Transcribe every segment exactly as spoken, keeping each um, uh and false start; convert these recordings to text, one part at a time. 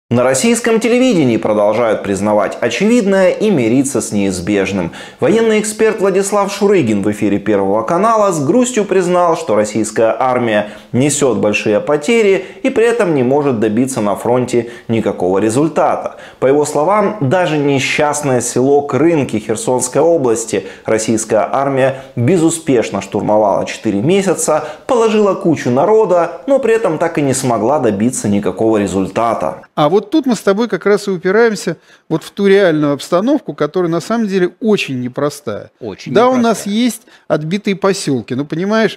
На российском телевидении продолжают признавать очевидное и мириться с неизбежным. Военный эксперт Владислав Шурыгин в эфире Первого канала с грустью признал, что российская армия несет большие потери и при этом не может добиться на фронте никакого результата. По его словам, даже несчастное село Крынки Херсонской области российская армия безуспешно штурмовала четыре месяца, положила кучу народа, но при этом так и не смогла добиться никакого результата. А вот тут мы с тобой как раз и упираемся вот в ту реальную обстановку, которая на самом деле очень непростая. Очень да, непростая. У нас есть отбитые поселки, но понимаешь,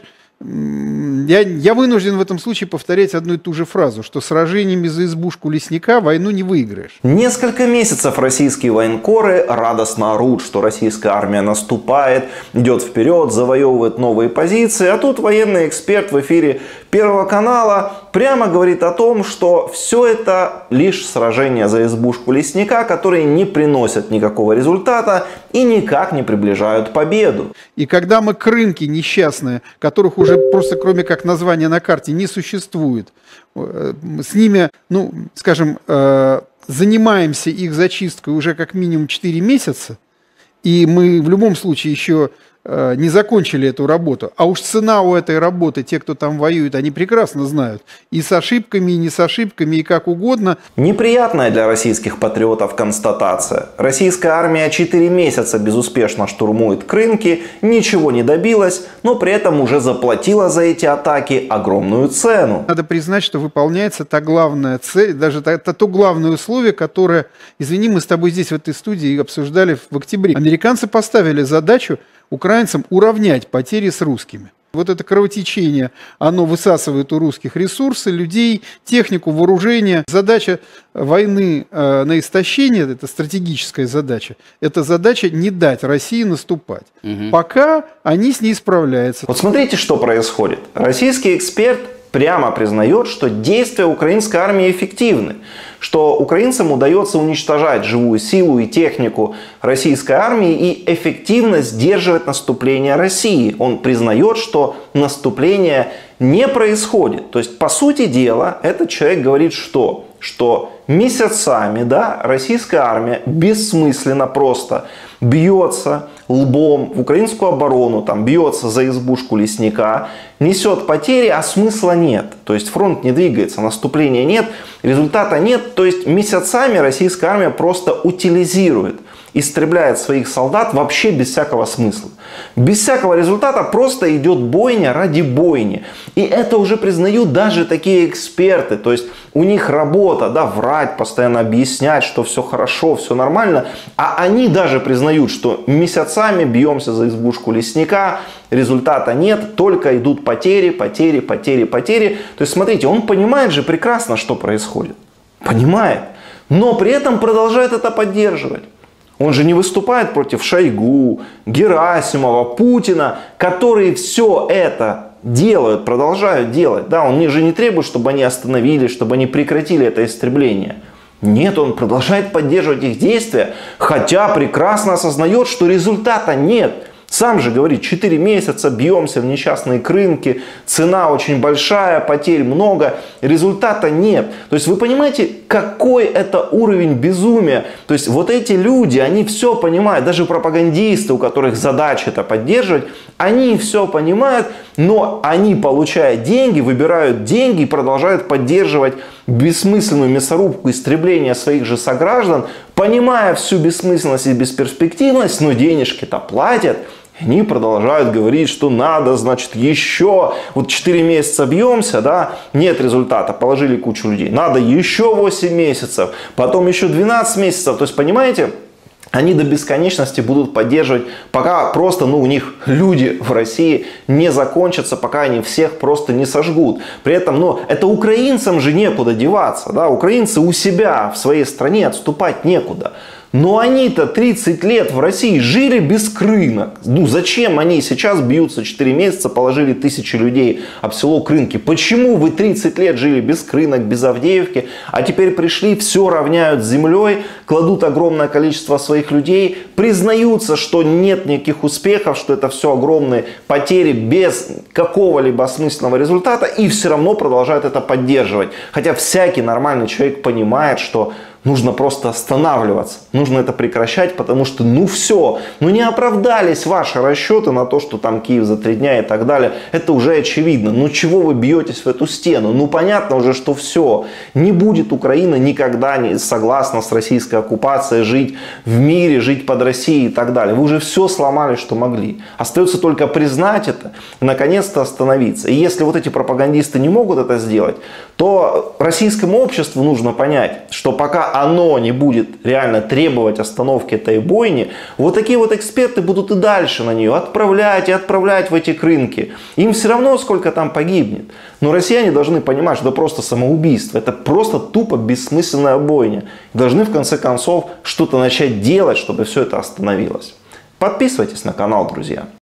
я, я вынужден в этом случае повторять одну и ту же фразу, что сражениями за избушку лесника войну не выиграешь. Несколько месяцев российские военкоры радостно орут, что российская армия наступает, идет вперед, завоевывает новые позиции, а тут военный эксперт в эфире Первого канала прямо говорит о том, что все это лишь сражения за избушку лесника, которые не приносят никакого результата и никак не приближают победу. И когда мы крынки несчастные, которых уже просто кроме как названия на карте не существует, с ними, ну, скажем, занимаемся их зачисткой уже как минимум четыре месяца, и мы в любом случае еще не закончили эту работу. А уж цена у этой работы, те, кто там воюет, они прекрасно знают. И с ошибками, и не с ошибками, и как угодно. Неприятная для российских патриотов констатация. Российская армия четыре месяца безуспешно штурмует Крынки, ничего не добилась, но при этом уже заплатила за эти атаки огромную цену. Надо признать, что выполняется та главная цель, даже то, то главное условие, которое, извини, мы с тобой здесь в этой студии обсуждали в октябре. Американцы поставили задачу украинцам уравнять потери с русскими. Вот это кровотечение, оно высасывает у русских ресурсы, людей, технику, вооружение. Задача войны э, на истощение, это стратегическая задача, это задача не дать России наступать. Угу. Пока они с ней справляются. Вот смотрите, что происходит. Российский эксперт прямо признает, что действия украинской армии эффективны, что украинцам удается уничтожать живую силу и технику российской армии и эффективно сдерживать наступление России. Он признает, что наступление не происходит. То есть, по сути дела, этот человек говорит, что, что месяцами, да, российская армия бессмысленно просто бьется лбом в украинскую оборону, там, бьется за избушку лесника, несет потери, а смысла нет. То есть фронт не двигается, наступления нет, результата нет. То есть месяцами российская армия просто утилизирует, истребляет своих солдат вообще без всякого смысла. Без всякого результата просто идет бойня ради бойни. И это уже признают даже такие эксперты. То есть у них работа, да, врать, постоянно объяснять, что все хорошо, все нормально. А они даже признают, что месяцами бьемся за избушку лесника, результата нет, только идут потери, потери, потери, потери. То есть смотрите, он понимает же прекрасно, что происходит. Понимает. Но при этом продолжает это поддерживать. Он же не выступает против Шойгу, Герасимова, Путина, которые все это делают, продолжают делать. Да, он же не требует, чтобы они остановились, чтобы они прекратили это истребление. Нет, он продолжает поддерживать их действия, хотя прекрасно осознает, что результата нет. Сам же говорит, четыре месяца бьемся в несчастные Крынки, цена очень большая, потерь много, результата нет. То есть вы понимаете, какой это уровень безумия? То есть вот эти люди, они все понимают, даже пропагандисты, у которых задача это поддерживать, они все понимают, но они, получая деньги, выбирают деньги и продолжают поддерживать бессмысленную мясорубку истребления своих же сограждан, понимая всю бессмысленность и бесперспективность, но денежки-то платят. Они продолжают говорить, что надо, значит, еще вот четыре месяца бьемся, да, нет результата, положили кучу людей. Надо еще восемь месяцев, потом еще двенадцать месяцев. То есть, понимаете, они до бесконечности будут поддерживать, пока просто, ну, у них люди в России не закончатся, пока они всех просто не сожгут. При этом, ну, это украинцам же некуда деваться, да, украинцы у себя в своей стране отступать некуда. Но они-то тридцать лет в России жили без рынок. Ну зачем они сейчас бьются четыре месяца, положили тысячи людей об село Крынки? Почему вы тридцать лет жили без рынок, без Авдеевки, а теперь пришли, все равняют с землей, кладут огромное количество своих людей, признаются, что нет никаких успехов, что это все огромные потери без какого-либо осмысленного результата, и все равно продолжают это поддерживать. Хотя всякий нормальный человек понимает, что нужно просто останавливаться, нужно это прекращать, потому что ну все, ну не оправдались ваши расчеты на то, что там Киев за три дня и так далее. Это уже очевидно. Ну чего вы бьетесь в эту стену? Ну понятно уже, что все. Не будет Украина никогда не согласна с российской оккупацией жить в мире, жить под Россией и так далее. Вы уже все сломали, что могли. Остается только признать это и наконец-то остановиться. И если вот эти пропагандисты не могут это сделать, то российскому обществу нужно понять, что пока оно не будет реально требовать остановки этой бойни, вот такие вот эксперты будут и дальше на нее отправлять и отправлять в эти рынки. Им все равно сколько там погибнет. Но россияне должны понимать, что это просто самоубийство. Это просто тупо бессмысленная бойня. И должны в конце концов что-то начать делать, чтобы все это остановилось. Подписывайтесь на канал, друзья.